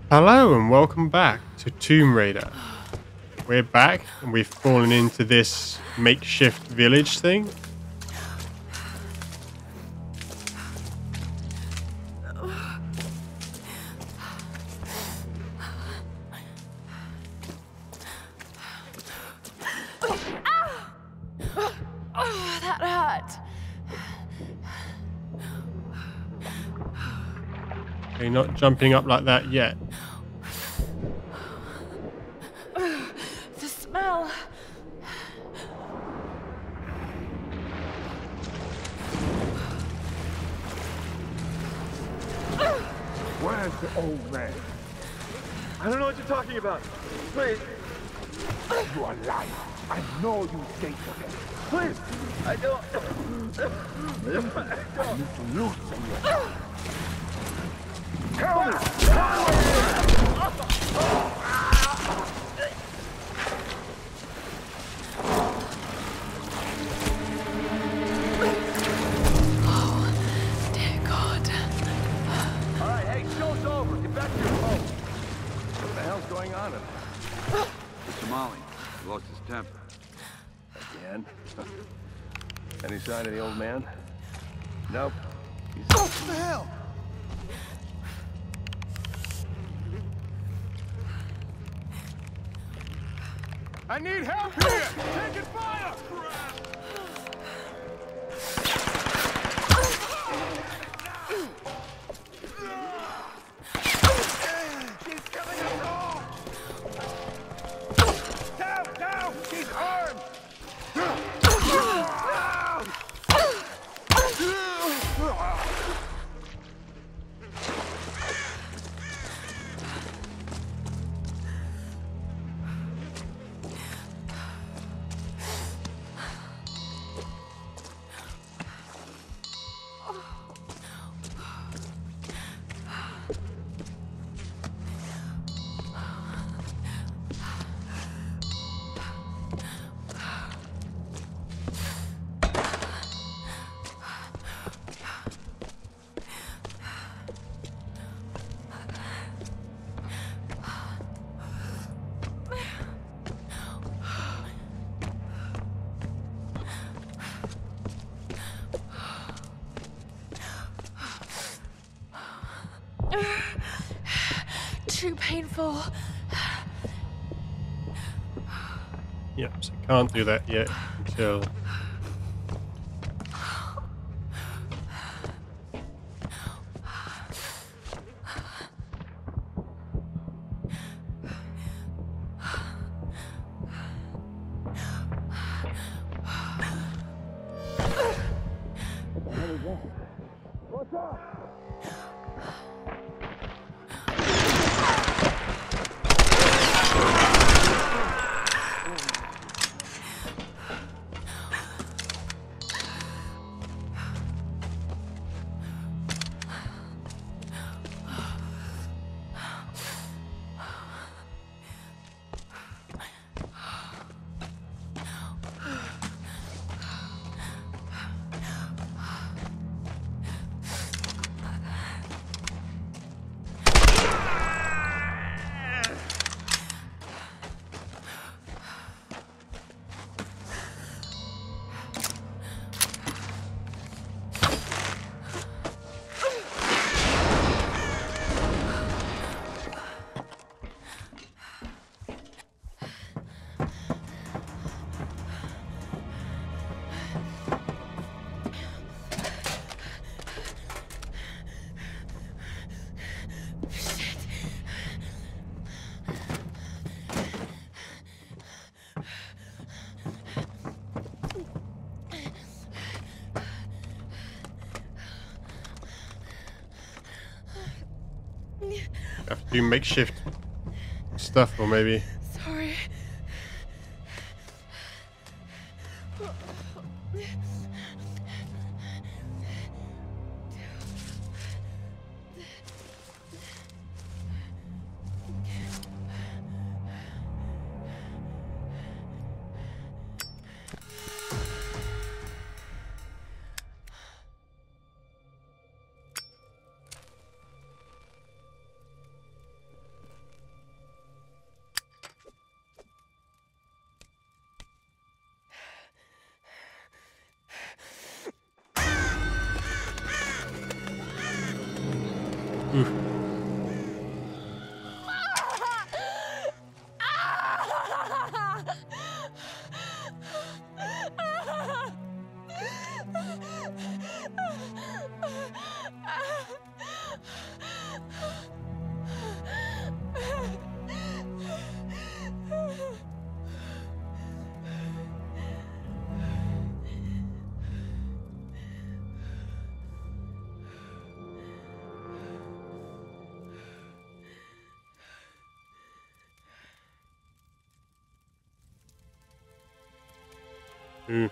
Hello and welcome back to Tomb Raider. We're back and we've fallen into this makeshift village thing. Oh, that hurt. You're not jumping up like that yet. The smell. Where's the old man? I don't know what you're talking about. Please, You are lying. I know you dated him. please. I don't. I need to loosen you. Tell me! Dear God. All right, hey, show's over. Get back to your home. What the hell's going on in there? The Somali lost his temper. Again? Any sign of the old man? Nope. He's... What the hell? I need help here! Taking fire! She's killing us all! Down, down! She's armed! Too painful. Yep, so can't do that yet until... have to do makeshift stuff, or maybe... Sorry. Oof. Ooh.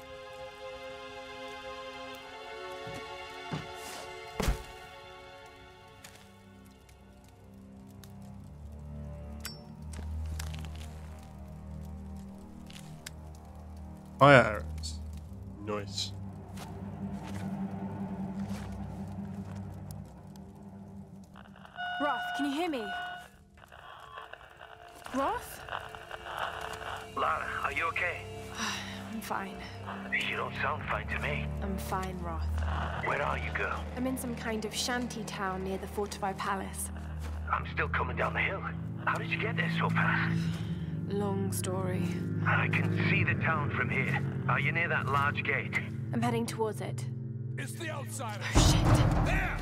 Fire arrows. Nice. Roth, can you hear me? Roth? Lara, are you okay? I'm fine. You don't sound fine to me. I'm fine, Roth. Where are you, girl? I'm in some kind of shanty town near the fortified palace. I'm still coming down the hill. How did you get there so fast? Long story. I can see the town from here. Are you near that large gate? I'm heading towards it. It's the outsider. Oh, shit. There!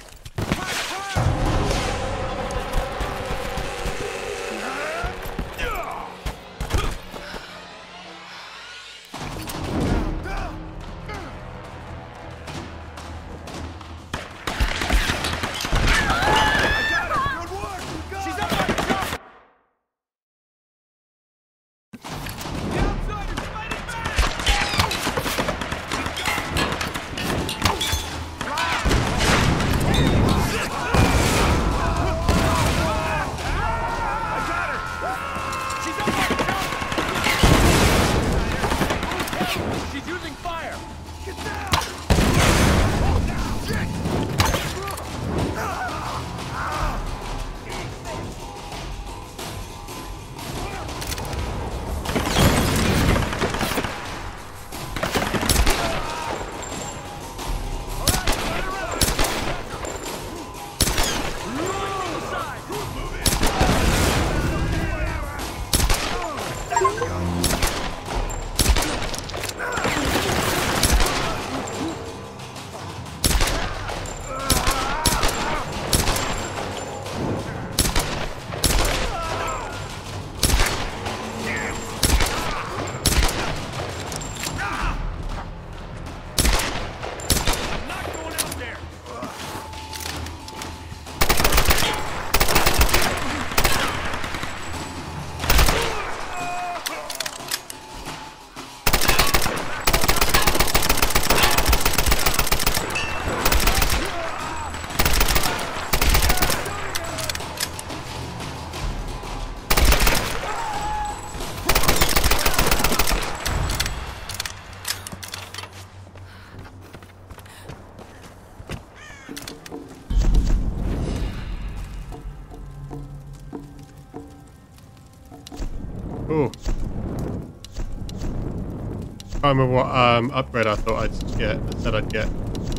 She's using fire! Get down! Cool. Can't remember what upgrade I thought I'd get. I said I'd get.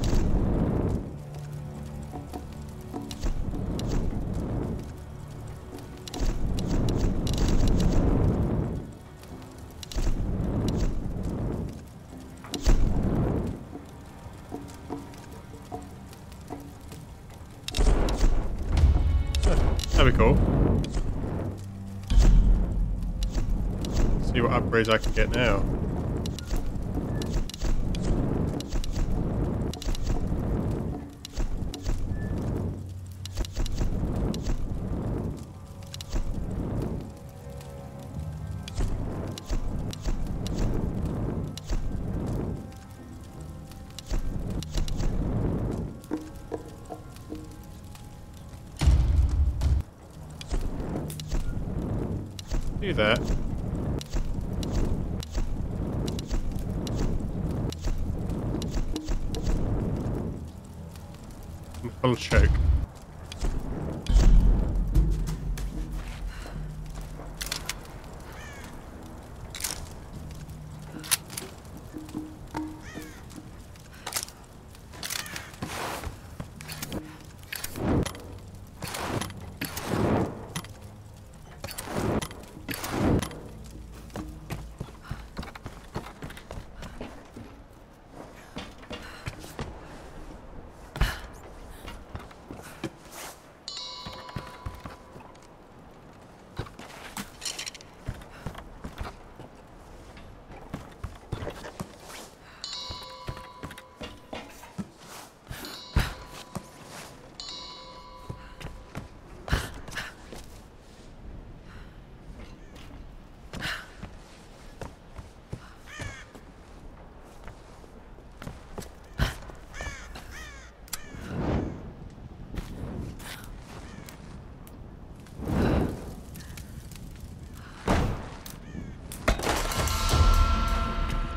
That'd be cool. See what upgrades I can get now. Do that. And full choke.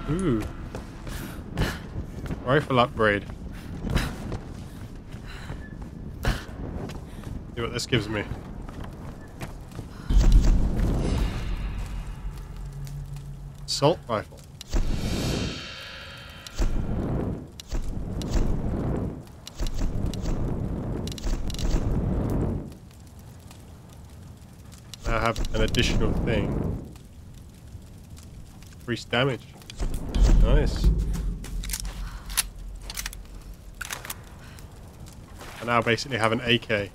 Ooh. Rifle upgrade. See what this gives me. Assault rifle. Now I have an additional thing. Increased damage. Nice. I now basically have an AK.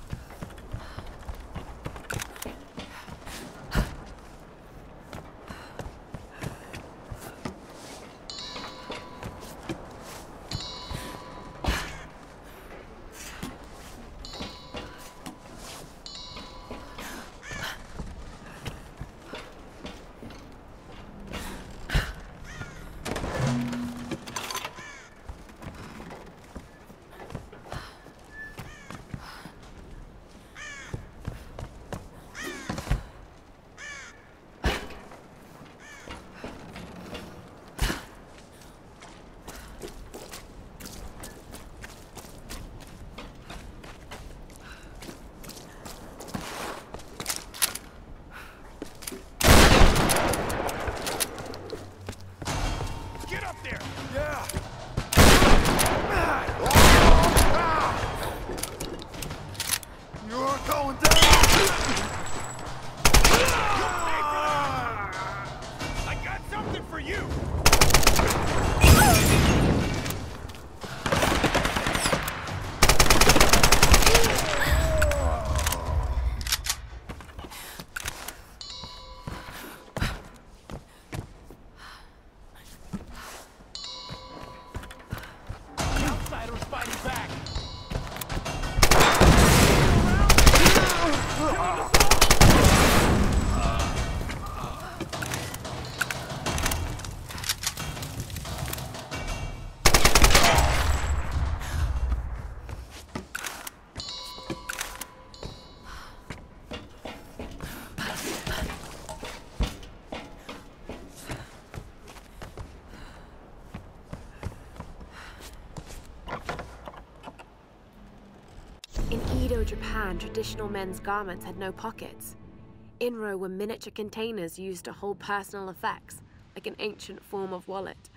In Edo, Japan, traditional men's garments had no pockets. Inro were miniature containers used to hold personal effects, like an ancient form of wallet.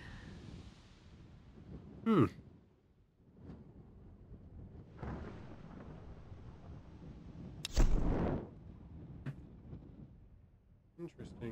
Interesting.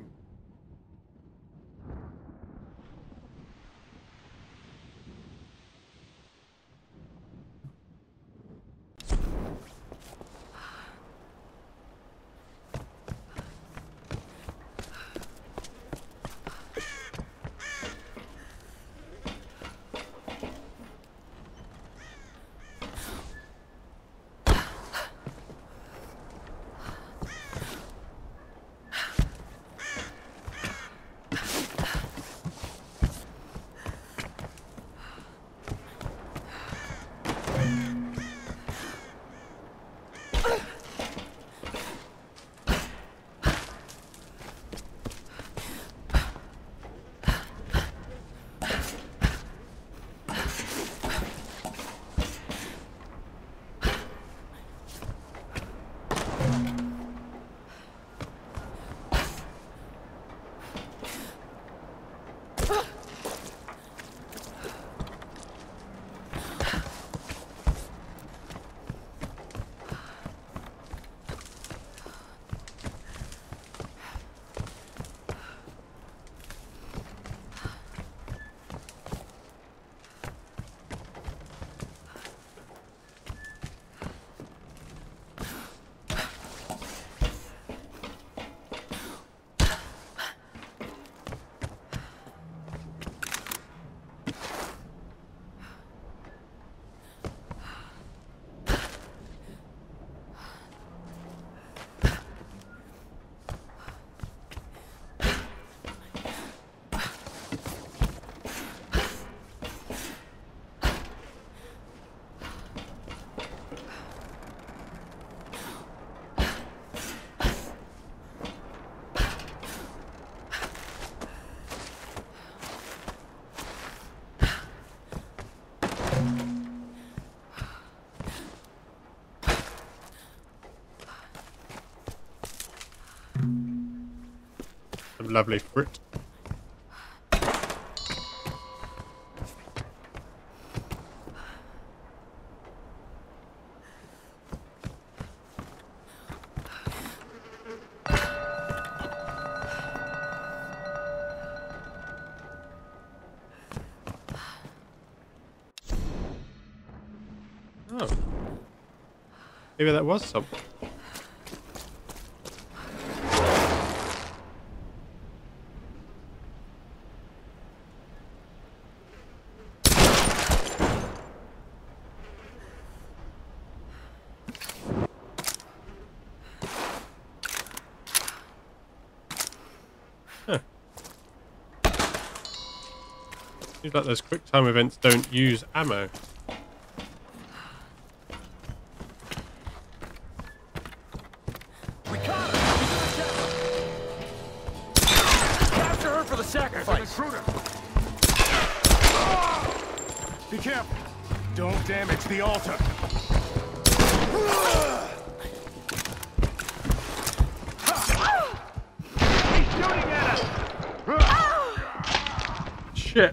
lovely fruit. Oh. Maybe that was something. Huh. Seems like those quick time events don't use ammo. Sacrifice. Be careful. Don't damage the altar. He's shooting at us. Shit.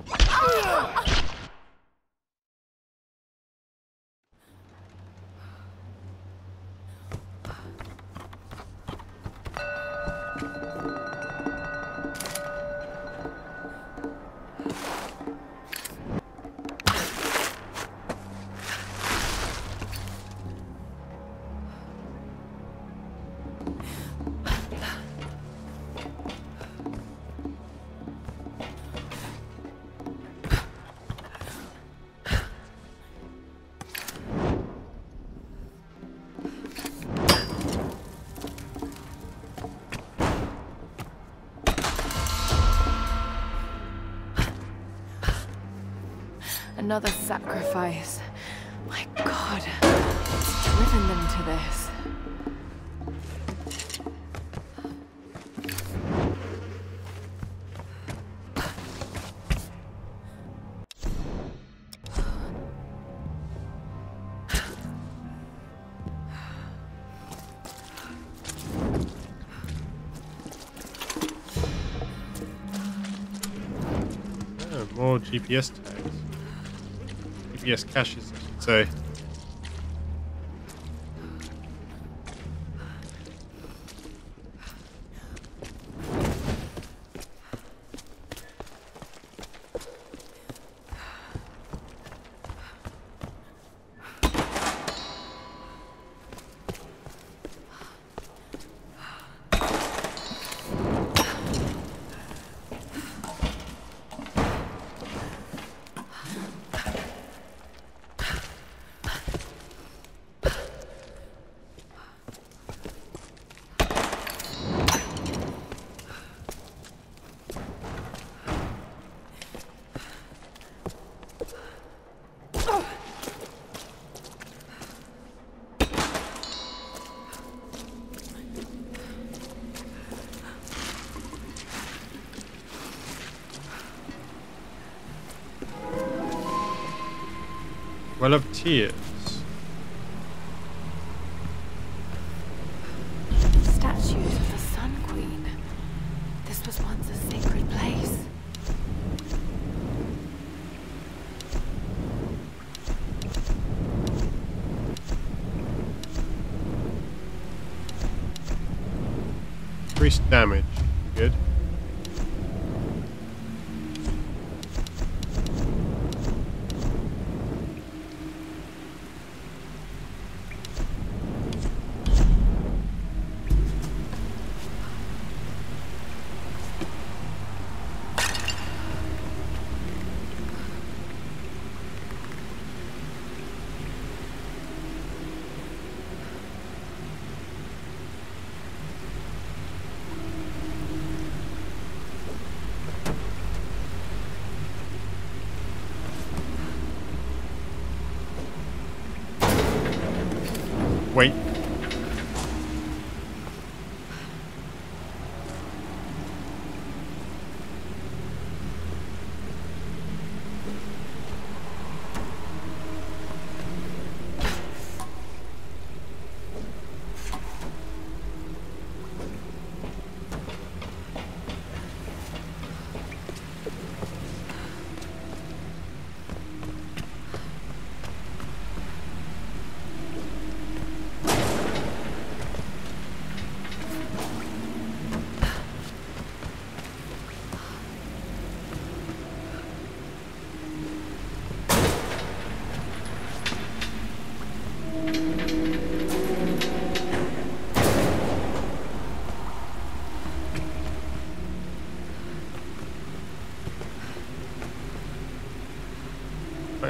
Another sacrifice. My God, what's driven them to this? Oh, more GPS tags. GPS caches, I should say. Well of Tears. Statues of the Sun Queen. This was once a sacred place. Increased damage. Good.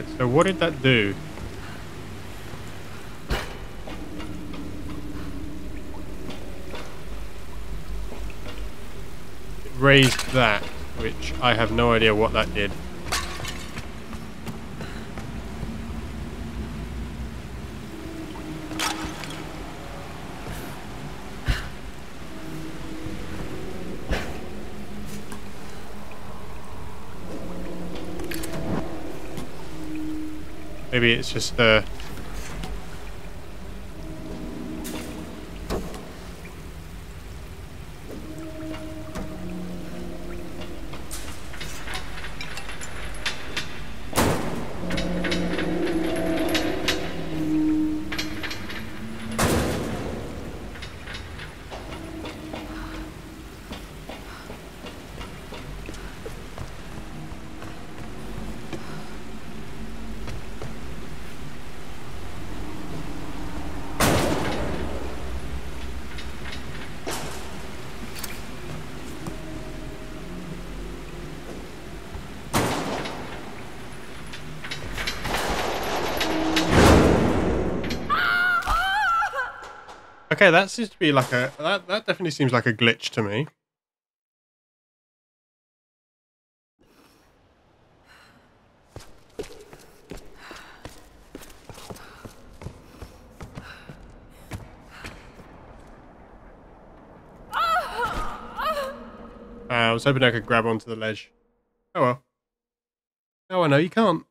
Right, so what did that do? It raised that, which I have no idea what that did. Maybe it's just okay, that seems to be like that definitely seems like a glitch to me. I was hoping I could grab onto the ledge. Oh well. Oh, I know you can't.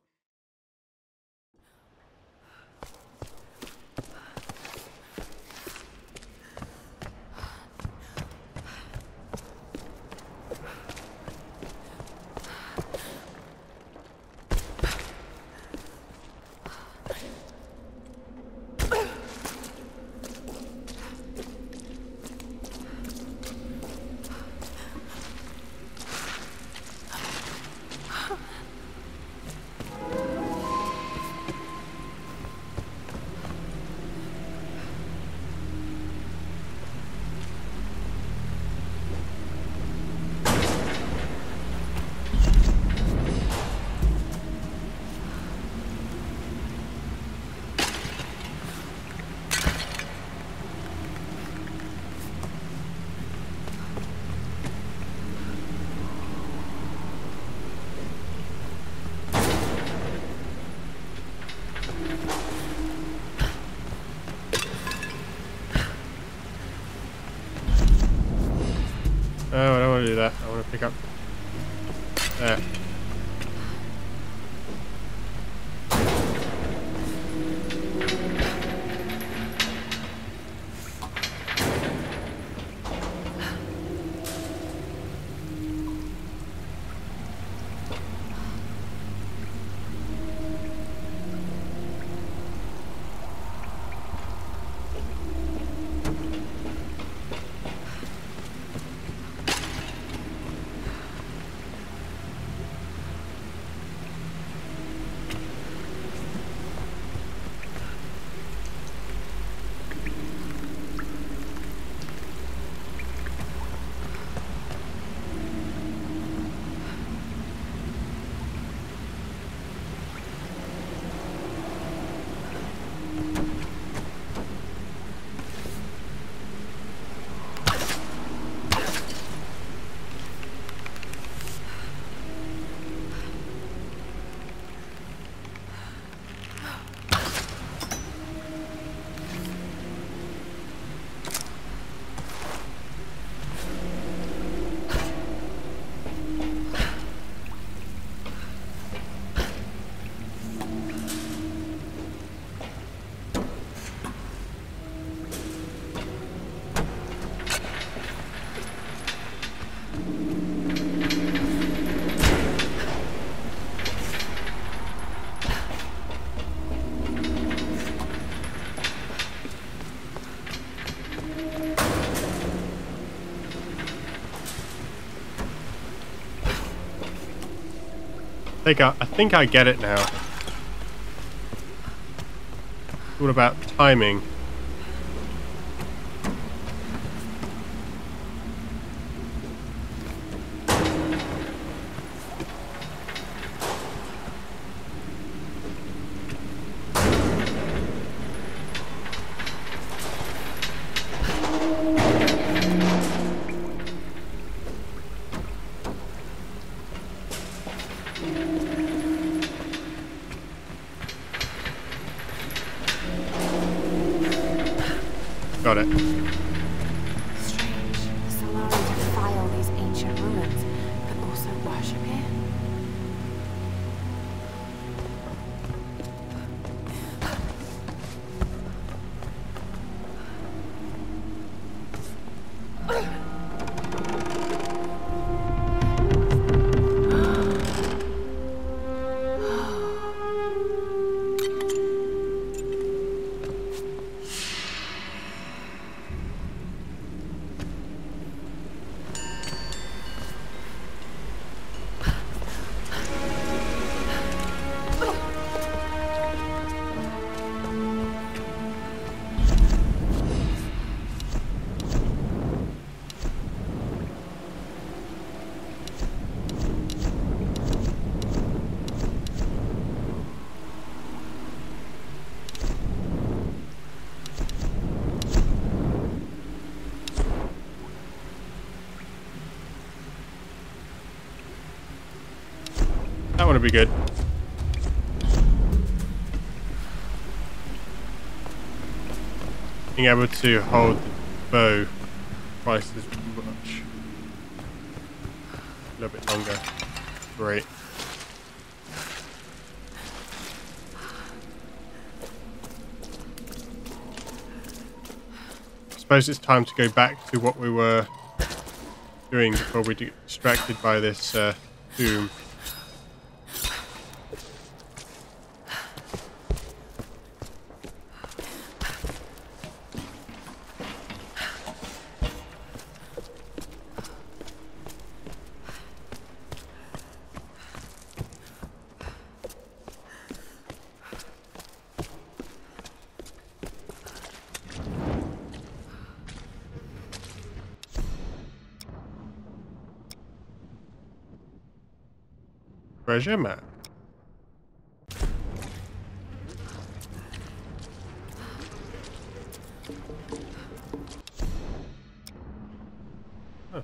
Oh, I don't want to do that. I want to pick up there. I think I get it now. It's all about timing. Got it. Strange. The Solari defy all these ancient ruins, but also worship here. That one would be good. Being able to hold the bow twice as much. A little bit longer. Great. I suppose it's time to go back to what we were doing before we get distracted by this tomb. Treasure map. Huh.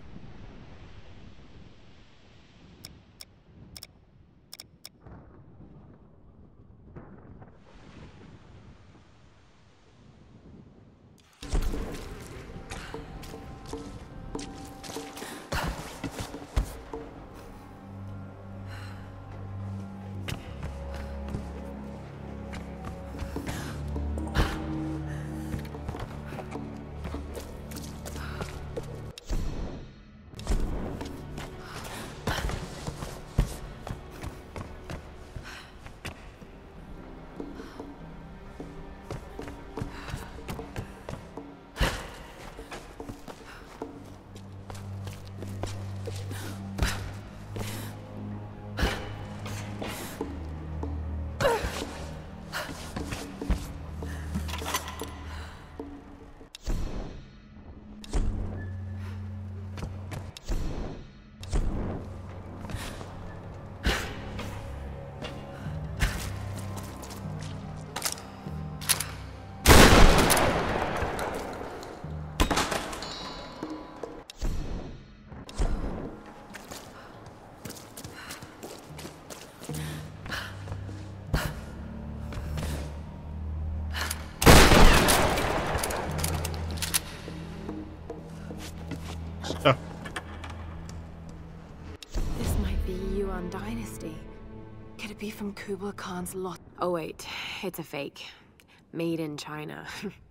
Stuff. This might be Yuan Dynasty. Could it be from Kublai Khan's lot? Oh wait, it's a fake. Made in China.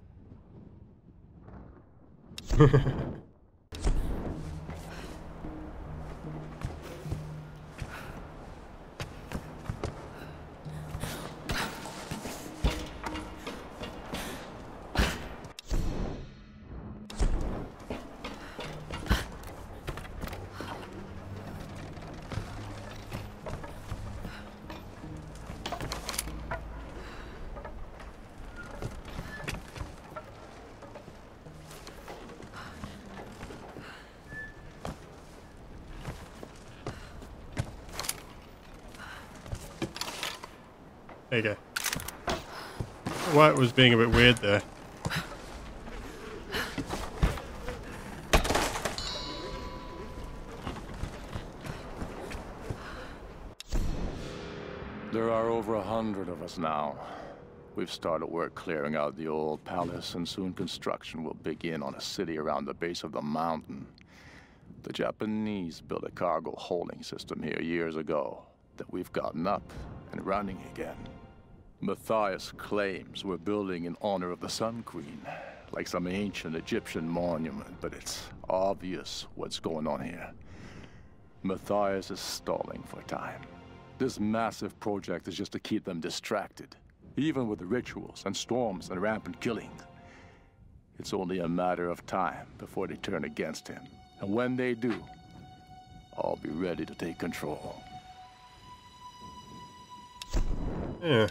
There you go. White was being a bit weird there. There are over 100 of us now. We've started work clearing out the old palace, and soon construction will begin on a city around the base of the mountain. The Japanese built a cargo holding system here years ago that we've gotten up and running again. Matthias claims we're building in honor of the Sun Queen, like some ancient Egyptian monument, but it's obvious what's going on here. Matthias is stalling for time. This massive project is just to keep them distracted, even with the rituals and storms and rampant killing. It's only a matter of time before they turn against him. And when they do, I'll be ready to take control. Yeah.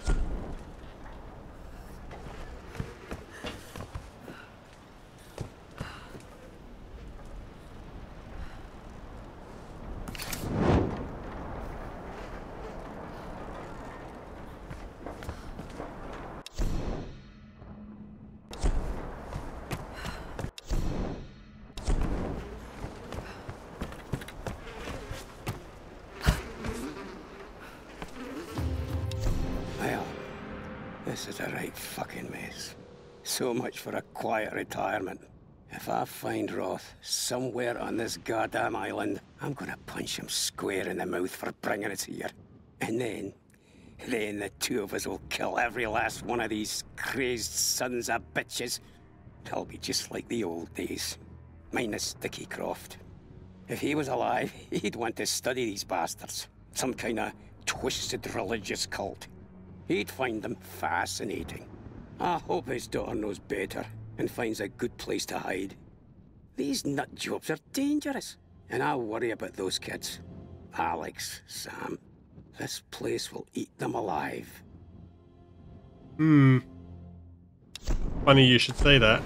Well, this is a right fucking mess. So much for a quiet retirement. If I find Roth somewhere on this goddamn island, I'm gonna punch him square in the mouth for bringing us here. And then the two of us will kill every last one of these crazed sons of bitches. It'll be just like the old days, minus Dickie Croft. If he was alive, he'd want to study these bastards. Some kind of twisted religious cult. He'd find them fascinating. I hope his daughter knows better and finds a good place to hide. These nut jobs are dangerous, and I worry about those kids. Alex, Sam, this place will eat them alive. Funny you should say that.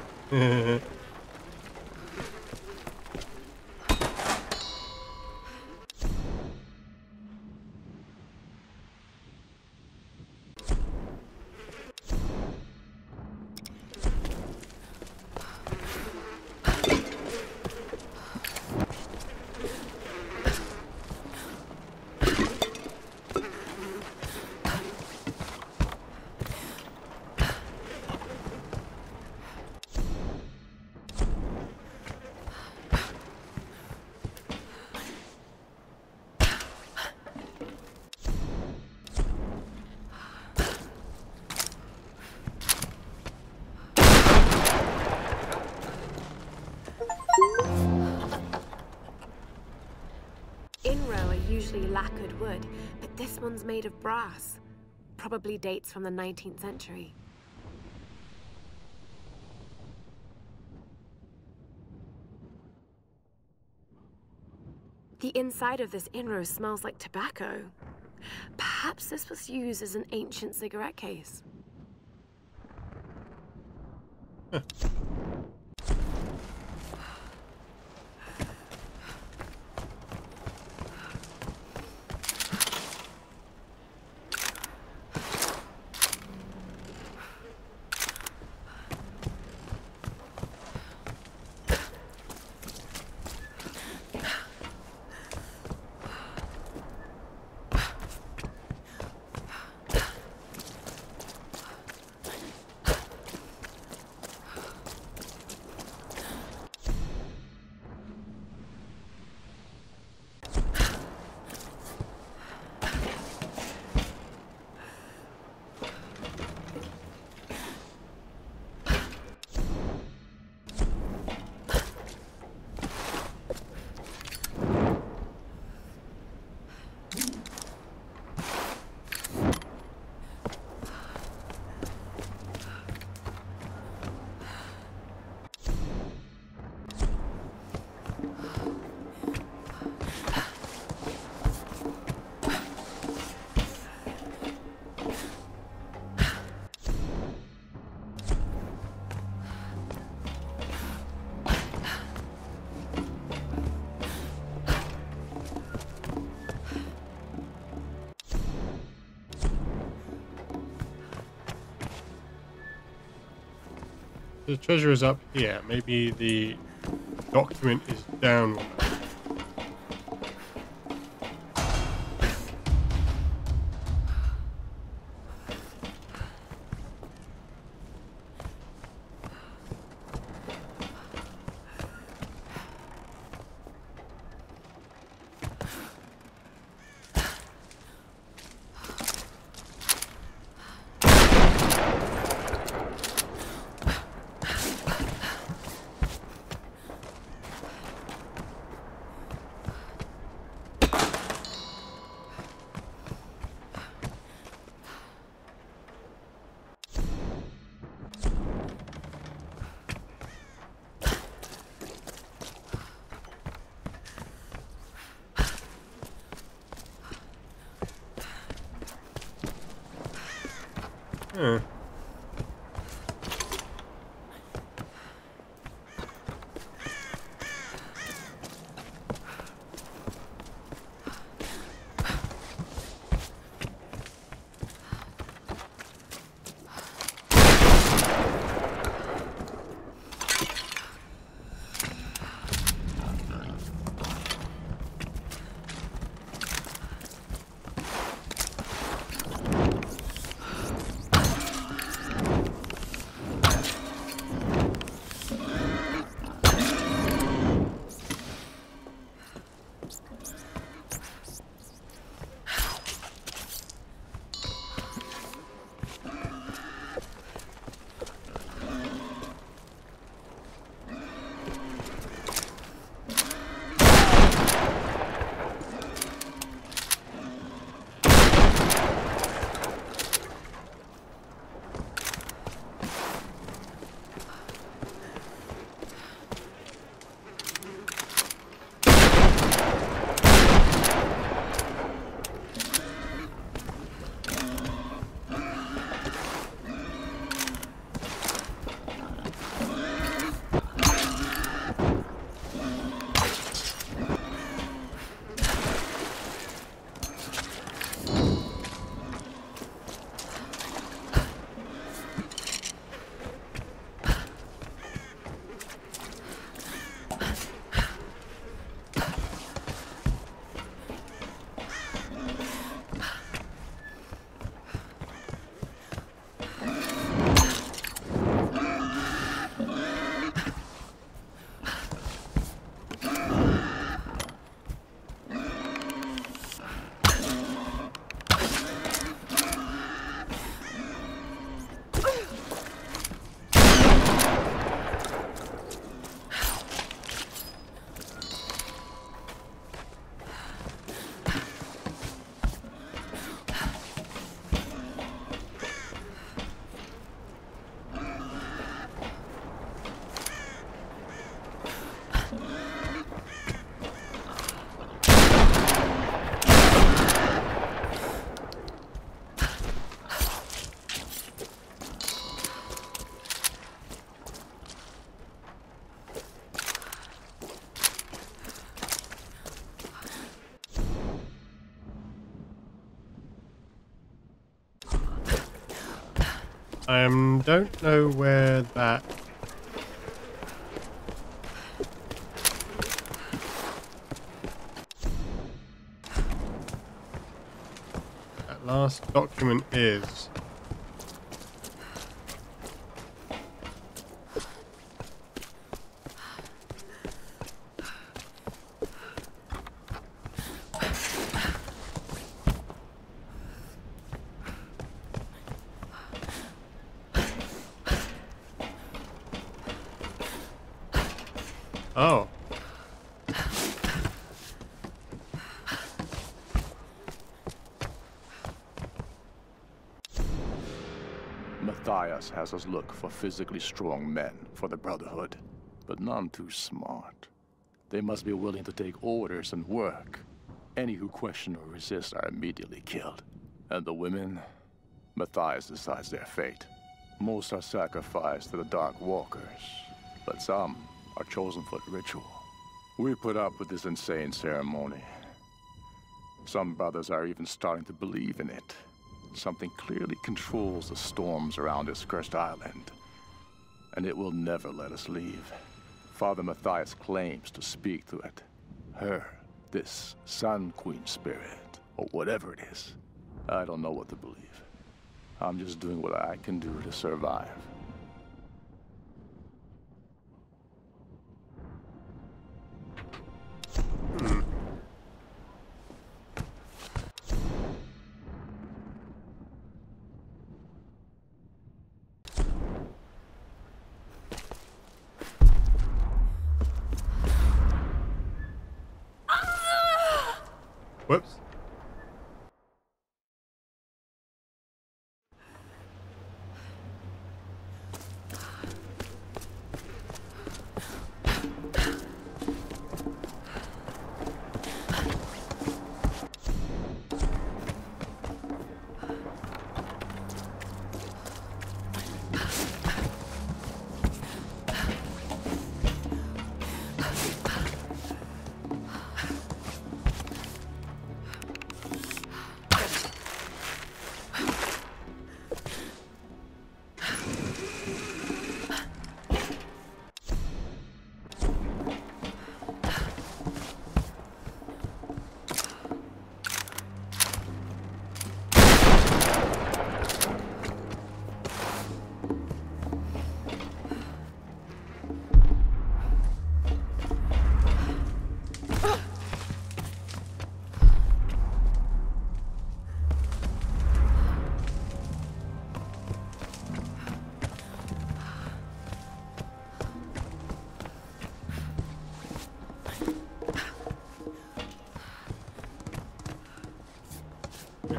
Inro are usually lacquered wood, but this one's made of brass. Probably dates from the 19th century. The inside of this Inro smells like tobacco. Perhaps this was used as an ancient cigarette case. The treasure is up here. Maybe the document is down one. Huh. I don't know where that... that last document is. Oh. Matthias has us look for physically strong men for the Brotherhood, but none too smart. They must be willing to take orders and work. Any who question or resist are immediately killed. And the women? Matthias decides their fate. Most are sacrificed to the Dark Walkers, but some are chosen for the ritual. We put up with this insane ceremony. Some brothers are even starting to believe in it. Something clearly controls the storms around this cursed island, and it will never let us leave. Father Matthias claims to speak to it. Her, this Sun Queen spirit, or whatever it is. I don't know what to believe. I'm just doing what I can do to survive. Whoops.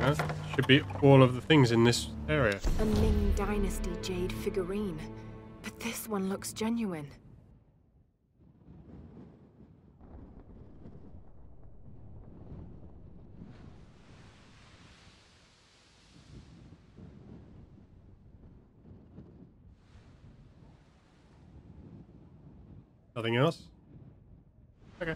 That should be all of the things in this area. A Ming Dynasty jade figurine. But this one looks genuine. Nothing else? Okay.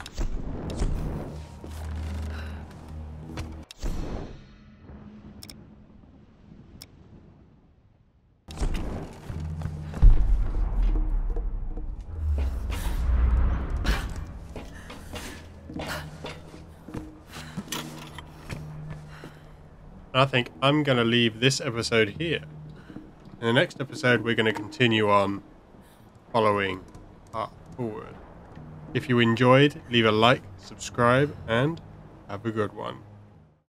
I think I'm going to leave this episode here. In the next episode, we're going to continue on following path forward. If you enjoyed, leave a like, subscribe, and have a good one.